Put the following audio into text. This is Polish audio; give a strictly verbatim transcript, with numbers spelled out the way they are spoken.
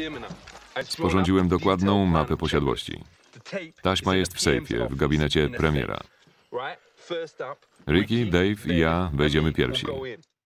Sporządziłem dokładną mapę posiadłości. Taśma jest w sejfie, w gabinecie premiera. Ricky, Dave i ja wejdziemy pierwsi.